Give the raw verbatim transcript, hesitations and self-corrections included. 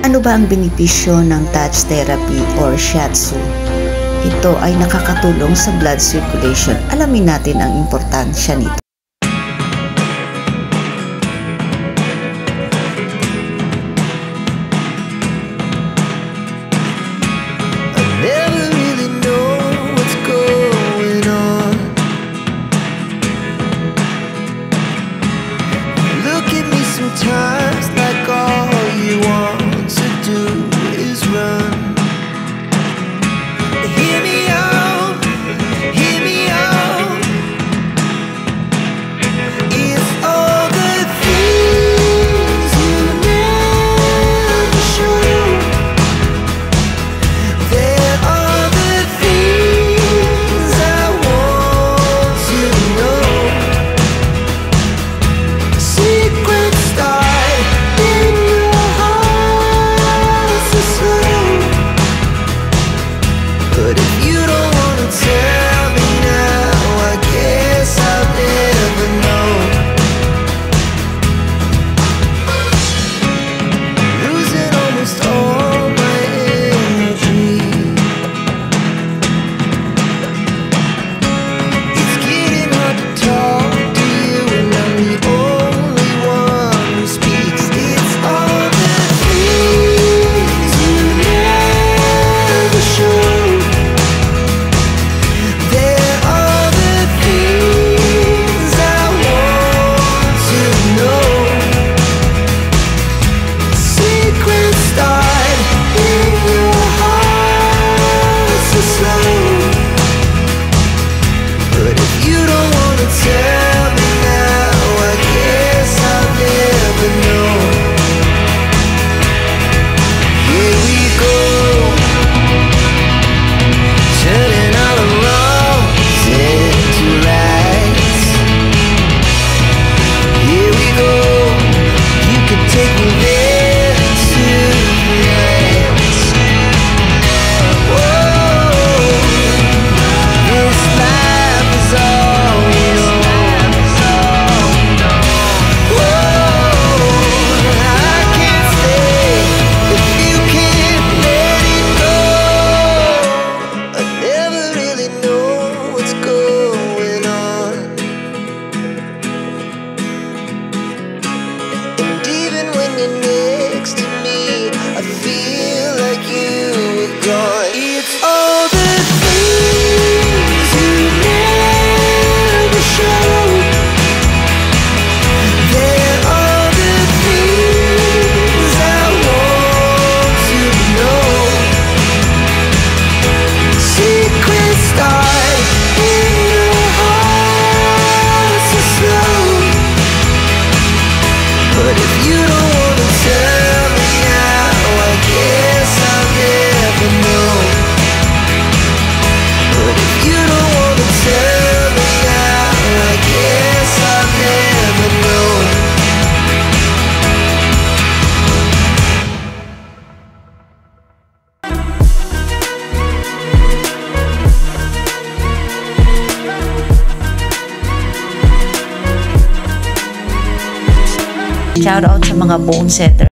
Ano ba ang benepisyo ng touch therapy or shiatsu? Ito ay nakakatulong sa blood circulation. Alamin natin ang importansya nito. Sometimes like all you want to do is run. Hear me out, hear me out. It's all the things you never show. There are the things I want to know. Secrets but if you don't wanna tell me now, I guess I'll never know. Losing almost all my energy. It's getting hard to talk to you, and I'm the only one who speaks. It's all the things you never show. Next to me, I feel like you were gone. It's all the things you never show. There are the things I want to know. Secrets start in your heart so slow. But if you don't wanna tell me now, I guess I'll never know. But if you don't wanna tell me now, I guess I'll never know. Shout out sa mga bone setter.